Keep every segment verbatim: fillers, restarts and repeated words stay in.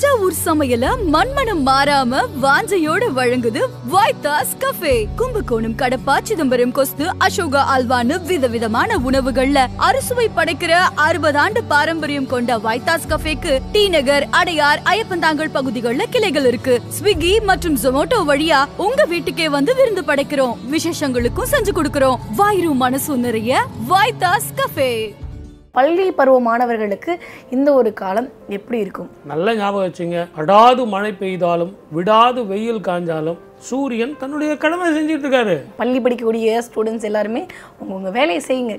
தஞ்சாவூர் சமையல மண்மனம் மாறாம வாஞ்சையோட வழங்குது வைத்தாஸ் கஃபே. கும்பகோணம், கடப்பா, சிதம்பரம், கொஸ்து, அசோகா அல்வான்னு விதவிதமான உணவுகள்ல அறுசுவை படைக்கிற அறுபது ஆண்டு பாரம்பரியம் கொண்ட வைத்தாஸ் கஃபேக்கு டி நகர், அடையார், ஐயப்பந்தாங்கல் பகுதிகள்ல கிளைகள் இருக்கு. ஸ்விக்கி மற்றும் ஜொமோட்டோ வழியா உங்க வீட்டுக்கே வந்து விருந்து படைக்கிறோம். விசேஷங்களுக்கும் செஞ்சு கொடுக்கிறோம். வாயிரும் மனசும் நிறைய வைத்தாஸ் கஃபே. பள்ளி பருவ மாணவர்களுக்கு இந்த ஒரு காலம் எப்படி இருக்கும்? நல்ல ஞாபகம் வச்சுங்க. அடாது மழை பெய்தாலும் விடாது வெயில் காஞ்சாலும் சூரியன் தன்னுடைய கடமை செஞ்சுட்டு இருக்காரு. பள்ளி படிக்கக்கூடிய ஸ்டூடெண்ட்ஸ் எல்லாருமே உங்க வேலையை செய்யுங்க.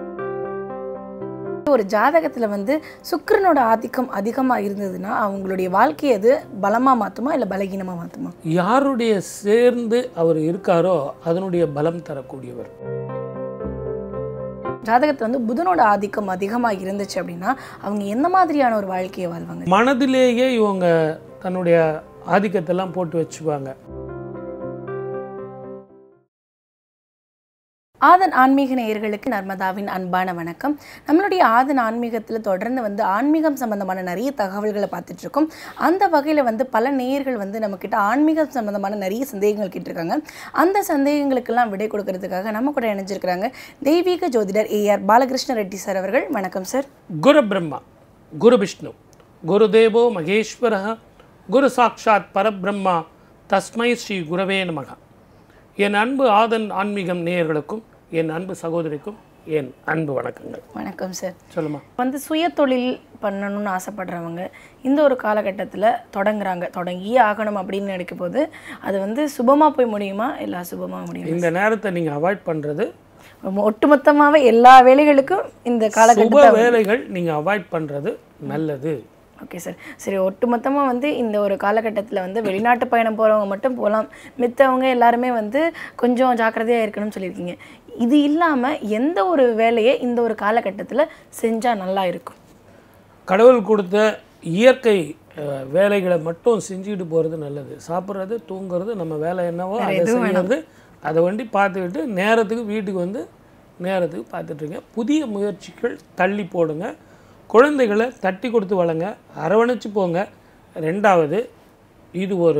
ஒரு ஜாதகத்தில் வந்து சுக்கிரனோட ஆதிக்கம் அதிகமாக இருந்ததுன்னா அவங்களுடைய வாழ்க்கையை அது பலமாக மாற்றுமா இல்லை பலகீனமாக மாற்றுமா? யாருடைய சேர்ந்து அவர் இருக்காரோ அதனுடைய பலம் தரக்கூடியவர். ஜாதகத்தில் வந்து புதனோட ஆதிக்கம் அதிகமாக இருந்துச்சு அப்படின்னா அவங்க எந்த மாதிரியான ஒரு வாழ்க்கையை வாழ்வாங்க? மனதிலேயே இவங்க தன்னுடைய ஆதிக்கத்தெல்லாம் போட்டு வச்சுப்பாங்க. ஆதன் ஆன்மீக நேயர்களுக்கு நர்மதாவின் அன்பான வணக்கம். நம்மளுடைய ஆதன் ஆன்மீகத்தில் தொடர்ந்து வந்து ஆன்மீகம் சம்பந்தமான நிறைய தகவல்களை பார்த்துட்டு இருக்கோம். அந்த வகையில் வந்து பல நேயர்கள் வந்து நம்மக்கிட்ட ஆன்மீகம் சம்பந்தமான நிறைய சந்தேகங்கள் கேட்டிருக்காங்க. அந்த சந்தேகங்களுக்கெல்லாம் விடை கொடுக்கறதுக்காக நம்ம கூட இணைஞ்சிருக்கிறாங்க தெய்வீக ஜோதிடர் ஏ ஆர் பாலகிருஷ்ண ரெட்டி சார் அவர்கள். வணக்கம் சார். குரு பிரம்மா, குரு விஷ்ணு, குரு தேவோ மகேஸ்வர, குரு சாட்சாத் பரபிரம்மா, தஸ்மை ஸ்ரீ குரவே நமக. என் அன்பு ஆதன் ஆன்மீகம் நேயர்களுக்கும் என் அன்பு சகோதரிக்கும் என் அன்பு வணக்கங்கள். வணக்கம் சார். சொல்லுமா. வந்து சுய தொழில் பண்ணணும்னு ஆசைப்படுறவங்க இந்த ஒரு காலகட்டத்தில் தொடங்குறாங்க, தொடங்கியே ஆகணும் அப்படின்னு நினைக்கும் போது அது வந்து சுபமாக போய் முடியுமா இல்லை அசுபமாக முடியும்? இந்த நேரத்தை நீங்கள் அவாய்ட் பண்ணுறது, ஒட்டுமொத்தமாகவே எல்லா வேலைகளுக்கும் இந்த காலகட்ட வேலைகள் நீங்கள் அவாய்ட் பண்ணுறது நல்லது. Okay sir. சரி, ஒட்டுமொத்தமாக வந்து இந்த ஒரு காலகட்டத்தில் வந்து வெளிநாட்டு பயணம் போகிறவங்க மட்டும் போகலாம், மித்தவங்க எல்லாருமே வந்து கொஞ்சம் ஜாக்கிரதையாக இருக்கணும்னு சொல்லியிருக்கீங்க. இது இல்லாமல் எந்த ஒரு வேலையை இந்த ஒரு காலகட்டத்தில் செஞ்சால் நல்லா இருக்கும்? கடவுள் கொடுத்த இயற்கை வேலைகளை மட்டும் செஞ்சுக்கிட்டு போகிறது நல்லது. சாப்பிட்றது, தூங்குறது, நம்ம வேலை என்னவோ அதை செய்கிறது, அதை வண்டி பார்த்துக்கிட்டு நேரத்துக்கு வீட்டுக்கு வந்து நேரத்துக்கு பார்த்துட்ருங்க. புதிய முயற்சிகள் தள்ளி போடுங்க. குழந்தைகளை தட்டி கொடுத்து வளங்க, அரவணைச்சு போங்க. ரெண்டாவது, இது ஒரு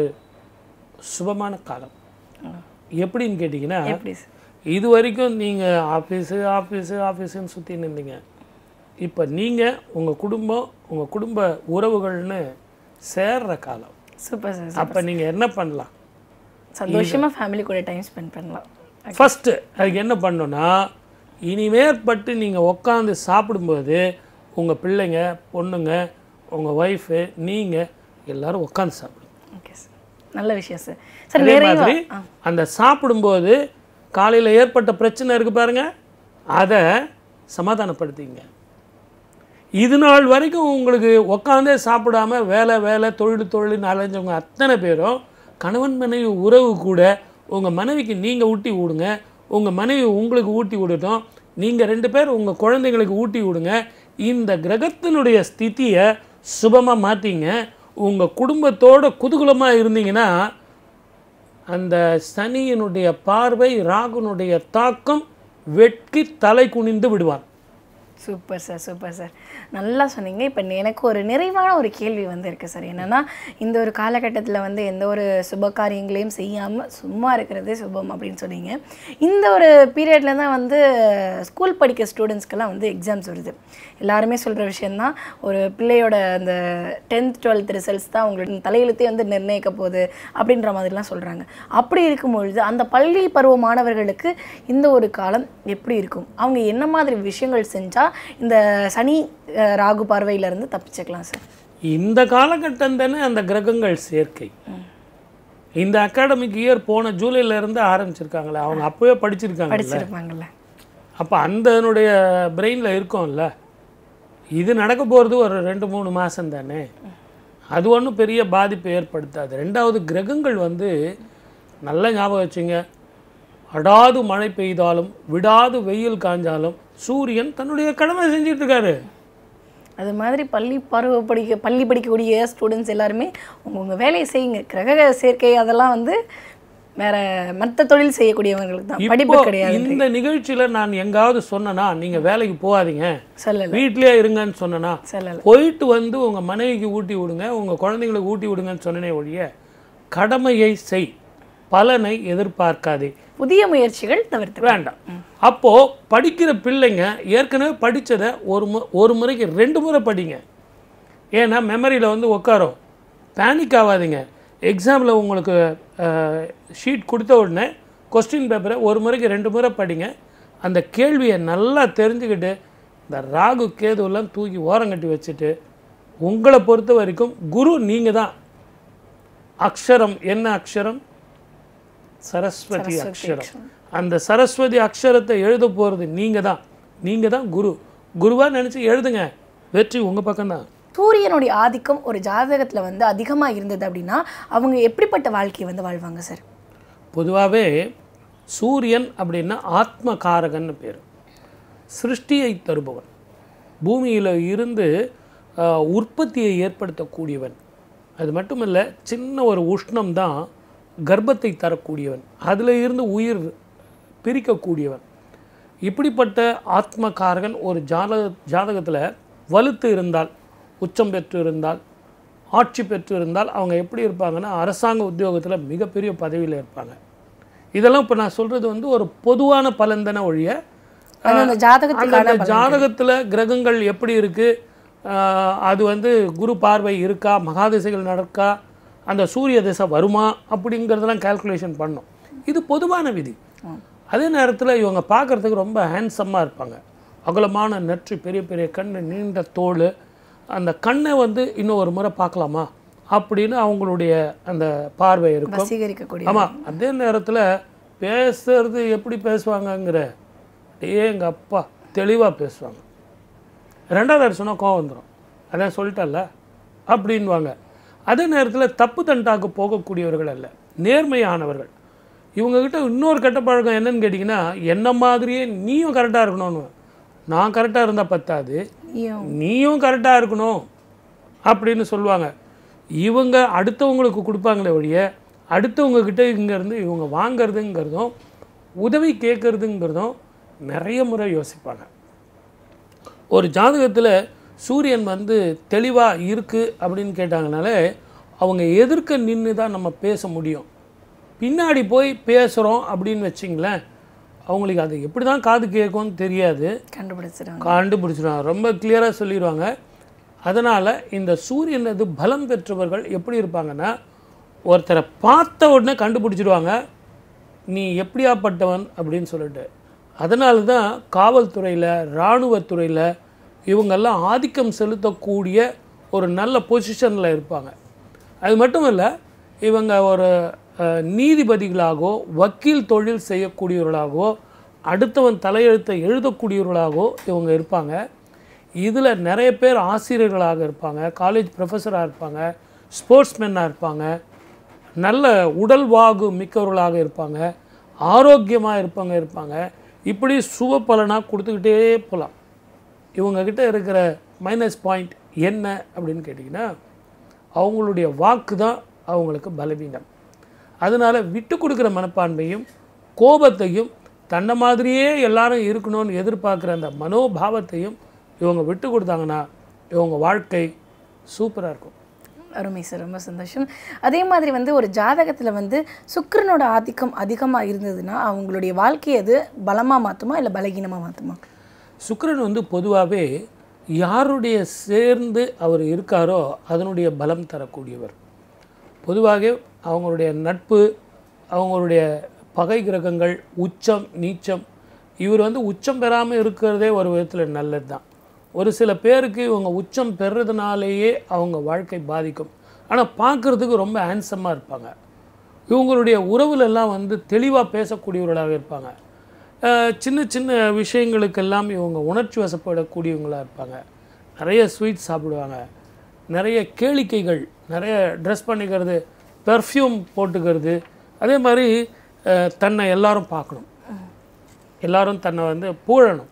சுபமான காலம். எப்படின்னு கேட்டிங்கன்னா, இது வரைக்கும் நீங்கள் ஆஃபீஸு ஆஃபீஸு ஆஃபீஸுன்னு சுற்றி நின்றீங்க. இப்போ நீங்கள் உங்கள் குடும்பம், உங்கள் குடும்ப உறவுகள்னு சேர்ற காலம். Super sir. அப்போ நீங்கள் என்ன பண்ணலாம்? சந்தோஷமாக ஃபேமிலி கூட டைம் ஸ்பெண்ட் பண்ணலாம். ஃபஸ்ட்டு அதுக்கு என்ன பண்ணணுன்னா, இனிமேற்பட்டு நீங்கள் உட்காந்து சாப்பிடும்போது உங்கள் பிள்ளைங்க, பொண்ணுங்க, உங்கள் ஒய்ஃபு, நீங்கள் எல்லோரும் உட்காந்து சாப்பிடுங்க. ஓகே சார், நல்ல விஷயம் சார். சார், அதே மாதிரி அந்த சாப்பிடும்போது காலையில் ஏற்பட்ட பிரச்சனை இருக்குது பாருங்கள், அதை சமாதானப்படுத்திங்க. இது நாள் வரைக்கும் உங்களுக்கு உட்காந்தே சாப்பிடாம வேலை வேலை தொழில் தொழில்னு அலைஞ்சவங்க அத்தனை பேரும் கணவன் மனைவி உறவு கூட உங்கள் மனைவிக்கு நீங்கள் ஊட்டி விடுங்க, உங்கள் மனைவி உங்களுக்கு ஊட்டி விடட்டும், நீங்கள் ரெண்டு பேர் உங்கள் குழந்தைங்களுக்கு ஊட்டி விடுங்க. இந்த கிரகத்தினுடைய ஸ்திதியை சுபமாக மாற்றிங்க. உங்கள் குடும்பத்தோடு குதூகலமாக இருந்தீங்கன்னா அந்த சனியினுடைய பார்வை, ராகுனுடைய தாக்கம் வெட்கி தலை குனிந்து விடுவார். சூப்பர் சார், சூப்பர் சார், நல்லா சொன்னீங்க. இப்போ எனக்கு ஒரு நிறைவான ஒரு கேள்வி வந்து இருக்குது சார். என்னென்னா, இந்த ஒரு காலகட்டத்தில் வந்து எந்த ஒரு சுப காரியங்களையும் செய்யாமல் சும்மா இருக்கிறதே சுபம் அப்படின்னு சொன்னீங்க. இந்த ஒரு பீரியடில் தான் வந்து ஸ்கூல் படிக்க ஸ்டூடெண்ட்ஸ்க்கெல்லாம் வந்து எக்ஸாம்ஸ் வருது. எல்லாருமே சொல்கிற விஷயந்தான், ஒரு பிள்ளையோட அந்த டென்த் டுவெல்த் ரிசல்ட்ஸ் தான் அவங்களோட தலையெழுத்தே வந்து நிர்ணயிக்க போகுது அப்படின்ற மாதிரிலாம் சொல்கிறாங்க. அப்படி இருக்கும்பொழுது அந்த பள்ளி பருவ மாணவர்களுக்கு இந்த ஒரு காலம் எப்படி இருக்கும்? அவங்க என்ன மாதிரி விஷயங்கள் செஞ்சால் இந்த சனி ராகு பார்வையிலிருந்து தப்பிச்சுக்கலாம் சார்? இந்த காலகட்டம் தானே அந்த கிரகங்கள் சேர்க்கை. இந்த அகாடமிக் இயர் போன ஜூலைல இருந்து ஆரம்பிச்சிருக்காங்களே, அவங்க அப்பவே படிச்சிருக்காங்கல்ல. அப்போ அந்தனுடைய பிரெயினில் இருக்கும்ல. இது நடக்க போகிறது ஒரு ரெண்டு மூணு மாதம் தானே, அது ஒன்றும் பெரிய பாதிப்பை ஏற்படுத்தாது. ரெண்டாவது, கிரகங்கள் வந்து நல்ல ஞாபகம் வச்சுங்க. அடாது மழை பெய்தாலும் விடாது வெயில் காஞ்சாலும் சூரியன் தன்னுடைய கடமை செஞ்சுட்டு இருக்காரு. அது மாதிரி பள்ளி பருவ படிக்க பள்ளி படிக்கக்கூடிய ஸ்டூடெண்ட்ஸ் எல்லாருமே உங்கள் வேலையை செய்யுங்க. கிரக சேர்க்கை அதெல்லாம் வந்து வேற மற்ற தொழில் செய்யக்கூடியவங்களுக்கு தான், படிப்பு கிடையாது. இந்த நிகழ்ச்சியில நான் எங்காவது சொன்னனா நீங்க வேலைக்கு போகாதீங்க, சொல்லல வீட்லயே இருங்கன்னு சொன்னனா, சொல்லல போயிட்டு வந்து உங்க மனைவிக்கு ஊட்டி விடுங்க, உங்க குழந்தைங்களுக்கு ஊட்டி விடுங்கன்னு சொன்னனே ஒழிய கடமையை செய், பலனை எதிர்பார்க்காதே, புதிய முயற்சிகள் தவிர்த்து வேண்டாம். அப்போ படிக்கிற பிள்ளைங்க ஏற்கனவே படிச்சதை ஒரு மு ஒரு முறைக்கு ரெண்டு முறை படிங்க. ஏன்னா மெமரியில் வந்து உட்காரும். பேனிக் ஆகாதீங்க. எக்ஸாமில் உங்களுக்கு ஷீட் கொடுத்த உடனே கொஸ்டின் பேப்பரை ஒரு முறைக்கு ரெண்டு முறை படிங்க. அந்த கேள்வியை நல்லா தெரிஞ்சுக்கிட்டு இந்த ராகு கேதுவெல்லாம் தூக்கி ஓரங்கட்டி வச்சுட்டு, உங்களை பொறுத்த வரைக்கும் குரு நீங்கள் தான். அக்ஷரம் என்ன அக்ஷரம்? சரஸ்வதி அக்ஷரம். அந்த சரஸ்வதி அக்ஷரத்தை எழுத போகிறது நீங்கள் தான். நீங்கள் தான் குரு. குருவாக நினச்சி எழுதுங்க, வெற்றி உங்கள் பக்கம்தான். சூரியனுடைய ஆதிக்கம் ஒரு ஜாதகத்தில் வந்து அதிகமாக இருந்தது அப்படின்னா அவங்க எப்படிப்பட்ட வாழ்க்கையை வந்து வாழ்வாங்க சார்? பொதுவாகவே சூரியன் அப்படின்னா ஆத்மகாரகன்னு பேர். சிருஷ்டியை தருபவன், பூமியில் இருந்து உற்பத்தியை ஏற்படுத்தக்கூடியவன். அது மட்டும் இல்லை, சின்ன ஒரு உஷ்ணம் தான் கர்ப்பத்தை தரக்கூடியவன், அதில் இருந்து உயிர் பிரிக்கக்கூடியவன். இப்படிப்பட்ட ஆத்மகாரகன் ஒரு ஜாதக ஜாதகத்தில் வலுத்து இருந்தால், உச்சம் பெற்று இருந்தால், ஆட்சி பெற்று இருந்தால் அவங்க எப்படி இருப்பாங்கன்னா அரசாங்க உத்தியோகத்தில் மிகப்பெரிய பதவியில் இருப்பாங்க. இதெல்லாம் இப்போ நான் சொல்கிறது வந்து ஒரு பொதுவான பலன் தானே ஒழிய, அந்த ஜாதகத்தில் கிரகங்கள் எப்படி இருக்குது, அது வந்து குரு பார்வை இருக்கா, மகாதிசைகள் நடக்கா, அந்த சூரிய திசை வருமா அப்படிங்கிறதெல்லாம் கால்குலேஷன் பண்ணோம். இது பொதுவான விதி. அதே நேரத்தில் இவங்க பார்க்குறதுக்கு ரொம்ப ஹேண்ட்ஸம்மாக இருப்பாங்க. அகலமான நெற்றி, பெரிய பெரிய கண், நீண்ட தோல். அந்த கண்ணை வந்து இன்னும் ஒரு முறை பார்க்கலாமா அப்படின்னு அவங்களுடைய அந்த பார்வை இருக்கும். ஆமாம். அதே நேரத்தில் பேசுறது எப்படி பேசுவாங்கங்கிற அப்படியே எங்கள் அப்பா தெளிவாக பேசுவாங்க. ரெண்டாவது சொன்னால் கோவம் வந்துடும், அதான் சொல்லிட்டல்ல அப்படின்வாங்க. அதே நேரத்தில் தப்பு தண்டாக்கு போகக்கூடியவர்கள் அல்ல, நேர்மையானவர்கள். இவங்கக்கிட்ட இன்னொரு கெட்ட பழக்கம் என்னன்னு கேட்டிங்கன்னா, என்ன மாதிரியே நீயும் கரெக்டாக இருக்கணும்னு. நான் கரெக்டாக இருந்தால் பத்தாது, நீயும் கரெக்டாக இருக்கணும் அப்படின்னு சொல்லுவாங்க. இவங்க அடுத்தவங்களுக்கு கொடுப்பாங்களே ஒழிய அடுத்தவங்கக்கிட்ட இங்கேருந்து இவங்க வாங்கிறதுங்கிறதும் உதவி கேட்குறதுங்கிறதும் நிறைய முறை யோசிப்பாங்க. ஒரு ஜாதகத்தில் சூரியன் வந்து தெளிவாக இருக்குது அப்படின்னு கேட்டாங்கனாலே அவங்க எதிர்க்க நின்று தான் நம்ம பேச முடியும். பின்னாடி போய் பேசுகிறோம் அப்படின்னு வச்சிங்களேன், அவங்களுக்கு அது எப்படி தான் காது கேட்கும்னு தெரியாது, கண்டுபிடிச்சிடுவாங்க கண்டுபிடிச்சிடுவாங்க ரொம்ப கிளியராக சொல்லிடுவாங்க. அதனால் இந்த சூரியன் அது பலம் பெற்றவர்கள் எப்படி இருப்பாங்கன்னா, ஒருத்தரை பார்த்த உடனே கண்டுபிடிச்சிடுவாங்க நீ எப்படியாப்பட்டவன் அப்படின்னு சொல்லிட்டு. அதனால தான் காவல்துறையில், இராணுவத்துறையில் இவங்கெல்லாம் ஆதிக்கம் செலுத்தக்கூடிய ஒரு நல்ல பொசிஷனில் இருப்பாங்க. அது மட்டும் இல்லை, இவங்க ஒரு நீதிபதிகளாகவோ வக்கீல் தொழில் செய்யக்கூடியவர்களாகவோ அடுத்தவன் தலையெழுத்தை எழுதக்கூடியவர்களாகவோ இவங்க இருப்பாங்க. இதில் நிறைய பேர் ஆசிரியர்களாக இருப்பாங்க, காலேஜ் ப்ரொஃபஸராக இருப்பாங்க, ஸ்போர்ட்ஸ்மென்னாக இருப்பாங்க, நல்ல உடல் வாகு மிக்கவர்களாக இருப்பாங்க, ஆரோக்கியமாக இருப்பாங்க இருப்பாங்க இப்படி சுப பலனாக கொடுத்துக்கிட்டே போகலாம். இவங்கக்கிட்ட இருக்கிற மைனஸ் பாயிண்ட் என்ன அப்படின்னு கேட்டிங்கன்னா, அவங்களுடைய வாக்கு தான் அவங்களுக்கு பலவீனம். அதனால் விட்டு கொடுக்குற மனப்பான்மையும் கோபத்தையும் தன்னை மாதிரியே எல்லாரும் இருக்கணும்னு எதிர்பார்க்குற அந்த மனோபாவத்தையும் இவங்க விட்டு கொடுத்தாங்கன்னா இவங்க வாழ்க்கை சூப்பராக இருக்கும். அருமை சார், ரொம்ப சந்தோஷம். அதே மாதிரி வந்து ஒரு ஜாதகத்தில் வந்து சுக்கிரனோட ஆதிக்கம் அதிகமாக இருந்ததுன்னா அவங்களுடைய வாழ்க்கையை அது பலமாக மாற்றுமா இல்லை பலகீனமாக மாற்றுமா? சுக்கிரன் வந்து பொதுவாகவே யாருடைய சேர்ந்து அவர் இருக்காரோ அதனுடைய பலம் தரக்கூடியவர். பொதுவாக அவங்களுடைய நட்பு, அவங்களுடைய பகை கிரகங்கள், உச்சம் நீச்சம், இவர் வந்து உச்சம் பெறாமல் இருக்கிறதே ஒரு விதத்தில் நல்லது தான். ஒரு சில பேருக்கு இவங்க உச்சம் பெறுறதுனாலேயே அவங்க வாழ்க்கை பாதிக்கும். ஆனால் பார்க்குறதுக்கு ரொம்ப ஹேண்ட்ஸமாக இருப்பாங்க. இவங்களுடைய உறவுலெல்லாம் வந்து தெளிவாக பேசக்கூடியவர்களாக இருப்பாங்க. சின்ன சின்ன விஷயங்களுக்கெல்லாம் இவங்க உணர்ச்சி வசப்படக்கூடியவங்களாக இருப்பாங்க. நிறைய ஸ்வீட்ஸ் சாப்பிடுவாங்க, நிறைய கேளிக்கைகள், நிறைய ட்ரெஸ் பண்ணிக்கிறது, பெர்ஃப்யூம் போட்டுக்கிறது. அதே மாதிரி தன்னை எல்லாரும் பார்க்கணும், எல்லாரும் தன்னை வந்து புகழணும்,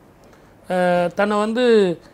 தன்னை வந்து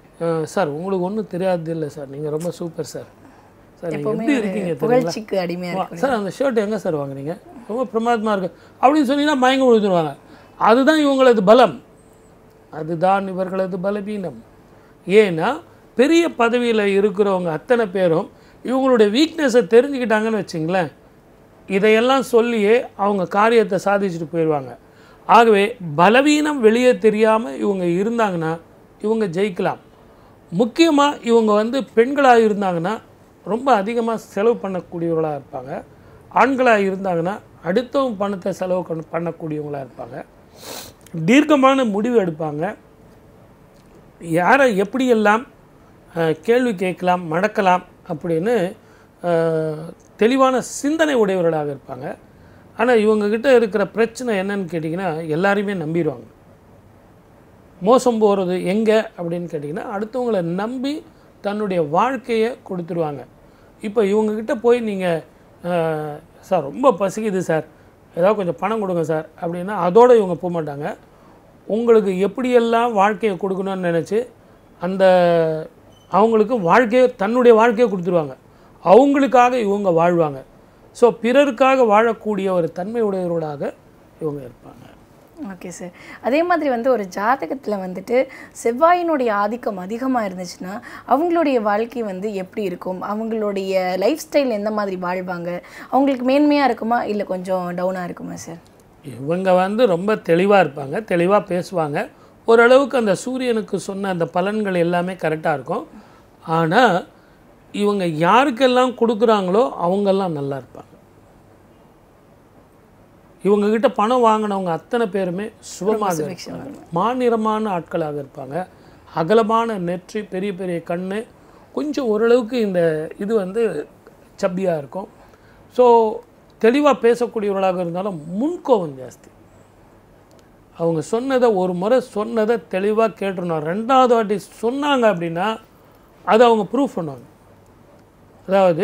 சார் உங்களுக்கு ஒன்றும் தெரியாது இல்லை சார், நீங்கள் ரொம்ப சூப்பர் சார், சார் நீங்கள் எப்படி இருக்கீங்க தெரியுங்களா, அடிமையாக சார் அந்த ஷர்ட் எங்கே சார் வாங்குறீங்க, ரொம்ப பிரமாதமாக இருக்குது அப்படின்னு சொன்னீங்கன்னா மயங்க விழுந்துருவாங்க. அதுதான் இவங்களது பலம், அதுதான் இவர்களது பலவீனம். ஏன்னா பெரிய பதவியில் இருக்கிறவங்க அத்தனை பேரும் இவங்களுடைய வீக்னஸை தெரிஞ்சுக்கிட்டாங்கன்னு வச்சுங்களேன், இதையெல்லாம் சொல்லியே அவங்க காரியத்தை சாதிச்சுட்டு போயிடுவாங்க. ஆகவே பலவீனம் வெளியே தெரியாமல் இவங்க இருந்தாங்கன்னா இவங்க ஜெயிக்கலாம். முக்கியமாக இவங்க வந்து பெண்களாக இருந்தாங்கன்னா ரொம்ப அதிகமாக செலவு பண்ணக்கூடியவர்களாக இருப்பாங்க. ஆண்களாக இருந்தாங்கன்னா அடுத்தவங்க பணத்தை செலவு பண்ண பண்ணக்கூடியவங்களாக இருப்பாங்க. தீர்க்கமான முடிவு எடுப்பாங்க. யாரை எப்படியெல்லாம் கேள்வி கேட்கலாம், மடக்கலாம் அப்படின்னு தெளிவான சிந்தனை உடையவர்களாக இருப்பாங்க. ஆனால் இவங்கக்கிட்ட இருக்கிற பிரச்சனை என்னன்னு கேட்டிங்கன்னா, எல்லாரையுமே நம்பிடுவாங்க. மோசம் போகிறது எங்கே அப்படின்னு கேட்டிங்கன்னா, அடுத்தவங்களை நம்பி தன்னுடைய வாழ்க்கையை கொடுத்துருவாங்க. இப்போ இவங்கக்கிட்ட போய் நீங்கள் சார் ரொம்ப பசிக்குது சார், ஏதாவது கொஞ்சம் பணம் கொடுங்க சார் அப்படின்னா அதோடு இவங்க போக மாட்டாங்க. உங்களுக்கு எப்படியெல்லாம் வாழ்க்கையை கொடுக்கணும்னு நினச்சி அந்த அவங்களுக்கு வாழ்க்கையை தன்னுடைய வாழ்க்கையை கொடுத்துருவாங்க. அவங்களுக்காக இவங்க வாழ்வாங்க. ஸோ பிறருக்காக வாழக்கூடிய ஒரு தன்மை உடையவர்களாக இவங்க இருப்பாங்க. Okay sir. அதே மாதிரி வந்து ஒரு ஜாதகத்தில் வந்துட்டு செவ்வாயினுடைய ஆதிக்கம் அதிகமாக இருந்துச்சுன்னா அவங்களுடைய வாழ்க்கை வந்து எப்படி இருக்கும், அவங்களுடைய லைஃப் ஸ்டைல் எந்த மாதிரி வாழ்வாங்க, அவங்களுக்கு மேன்மையாக இருக்குமா இல்லை கொஞ்சம் டவுனாக இருக்குமா சார்? இவங்க வந்து ரொம்ப தெளிவாக இருப்பாங்க, தெளிவாக பேசுவாங்க. ஓரளவுக்கு அந்த சூரியனுக்கு சொன்ன அந்த பலன்கள் எல்லாமே கரெக்டாக இருக்கும். ஆனால் இவங்க யாருக்கெல்லாம் கொடுக்குறாங்களோ அவங்கெல்லாம் நல்லா இருப்பாங்க. இவங்ககிட்ட பணம் வாங்கினவங்க அத்தனை பேருமே சுபமாக இருப்பாங்க, மாநிறமான ஆட்களாக இருப்பாங்க. அகலமான நெற்றி, பெரிய பெரிய கண், கொஞ்சம் ஓரளவுக்கு இந்த இது வந்து சப்பியாக இருக்கும். ஸோ தெளிவாக பேசக்கூடியவர்களாக இருந்தாலும் முன்கோபம் ஜாஸ்தி. அவங்க சொன்னதை ஒரு முறை சொன்னதை தெளிவாக கேட்டுருணும். ரெண்டாவது வாட்டி சொன்னாங்க அப்படின்னா அதை அவங்க ப்ரூஃப் பண்ணுவாங்க. அதாவது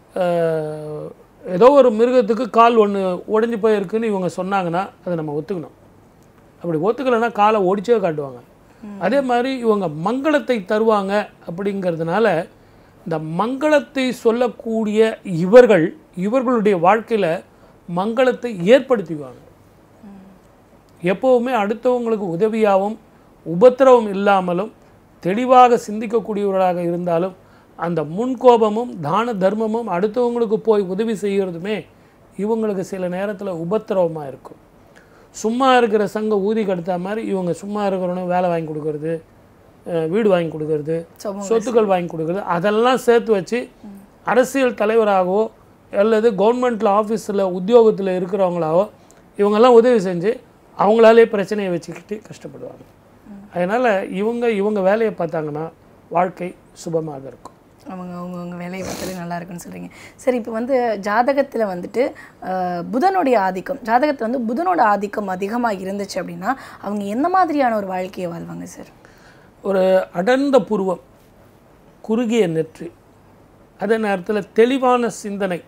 ஏதோ ஒரு மிருகத்துக்கு கால் ஒன்று உடஞ்சி போயிருக்குன்னு இவங்க சொன்னாங்கன்னா அதை நம்ம ஒத்துக்கணும். அப்படி ஒத்துக்கலைன்னா காலை ஒடிச்சே காட்டுவாங்க. அதே மாதிரி இவங்க மங்களத்தை தருவாங்க. அப்படிங்கிறதுனால இந்த மங்களத்தை சொல்லக்கூடிய இவர்கள் இவர்களுடைய வாழ்க்கையில் மங்களத்தை ஏற்படுத்திக்குவாங்க. எப்போவுமே அடுத்தவங்களுக்கு உதவியாகவும் உபத்திரவம் இல்லாமலும் தெளிவாக சிந்திக்கக்கூடியவர்களாக இருந்தாலும் அந்த முன்கோபமும் தான தர்மமும் அடுத்தவங்களுக்கு போய் உதவி செய்கிறதுமே இவங்களுக்கு சில நேரத்தில் உபத்திரவமாக இருக்கும். சும்மா இருக்கிற சங்க ஊதி கடுத்த மாதிரி இவங்க சும்மா இருக்கிறவனும் வேலை வாங்கி கொடுக்கறது, வீடு வாங்கி கொடுக்கறது, சொத்துக்கள் வாங்கி கொடுக்கறது, அதெல்லாம் சேர்த்து வச்சு அரசியல் தலைவராகவோ அல்லது கவர்மெண்ட்டில் ஆஃபீஸில் உத்தியோகத்தில் இருக்கிறவங்களாவோ இவங்கெல்லாம் உதவி செஞ்சு அவங்களாலே பிரச்சனையை வச்சுக்கிட்டு கஷ்டப்படுவாங்க. அதனால் இவங்க இவங்க வேலையை பார்த்தாங்கன்னா வாழ்க்கை சுபமாக இருக்கும். அவங்க அவங்கவுங்க வேலையை பார்த்தாலே நல்லா இருக்குன்னு சொல்கிறீங்க. சரி, இப்போ வந்து ஜாதகத்தில் வந்துட்டு புதனுடைய ஆதிக்கம், ஜாதகத்தில் வந்து புதனோட ஆதிக்கம் அதிகமாக இருந்துச்சு அப்படின்னா அவங்க எந்த மாதிரியான ஒரு வாழ்க்கையை வாழ்வாங்க சார்? ஒரு அடர்ந்த புருவம், குறுகிய நெற்றி, அதே நேரத்தில் தெளிவான சிந்தனை,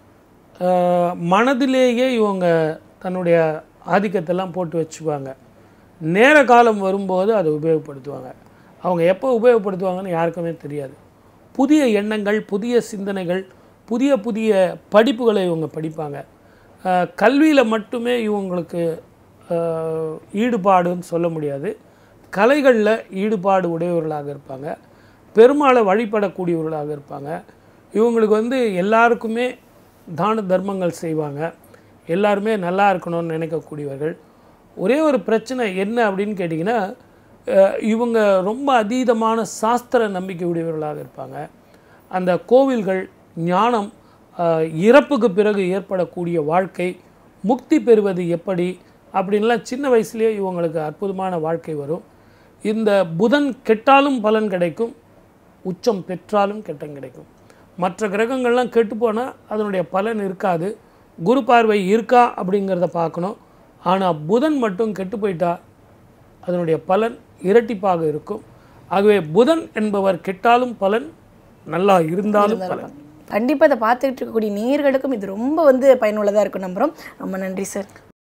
மனதிலேயே இவங்க தன்னுடைய ஆதிக்கத்தெல்லாம் போட்டு வச்சுக்குவாங்க. நேர காலம் வரும்போது அதை உபயோகப்படுத்துவாங்க. அவங்க எப்போ உபயோகப்படுத்துவாங்கன்னு யாருக்குமே தெரியாது. புதிய எண்ணங்கள், புதிய சிந்தனைகள், புதிய புதிய படிப்புகளை இவங்க படிப்பாங்க. கல்வியில் மட்டுமே இவங்களுக்கு ஈடுபாடுன்னு சொல்ல முடியாது, கலைகளில் ஈடுபாடு உடையவர்களாக இருப்பாங்க. பெருமாளை வழிபடக்கூடியவர்களாக இருப்பாங்க. இவங்களுக்கு வந்து எல்லாருக்குமே தான தர்மங்கள் செய்வாங்க. எல்லாருமே நல்லா இருக்கணும்னு நினைக்கக்கூடியவர்கள். ஒரே ஒரு பிரச்சனை என்ன அப்படின்னு கேட்டிங்கன்னா, இவங்க ரொம்ப அதீதமான சாஸ்திர நம்பிக்கை உடையவர்களாக இருப்பாங்க. அந்த கோவில்கள், ஞானம், இறப்புக்கு பிறகு ஏற்படக்கூடிய வாழ்க்கை, முக்தி பெறுவது எப்படி அப்படின்லாம் சின்ன வயசுலேயே இவங்களுக்கு அற்புதமான வாழ்க்கை வரும். இந்த புதன் கெட்டாலும் பலன் கிடைக்கும், உச்சம் பெற்றாலும் கெட்டம் கிடைக்கும். மற்ற கிரகங்கள்லாம் கெட்டு போனால் அதனுடைய பலன் இருக்காது. குரு பார்வை இருக்கா அப்படிங்கிறத பார்க்கணும். ஆனால் புதன் மட்டும் கெட்டு போயிட்டா அதனுடைய பலன் இரட்டிப்பாக இருக்கும். ஆகவே புதன் என்பவர் கெட்டாலும் பலன், நல்லா இருந்தாலும் பலன். கண்டிப்பாக அதை பார்த்துக்கிட்டு இருக்கக்கூடிய நேயர்களுக்கும் இது ரொம்ப வந்து பயனுள்ளதாக இருக்கும் நம்புகிறோம். ரொம்ப நன்றி சார்.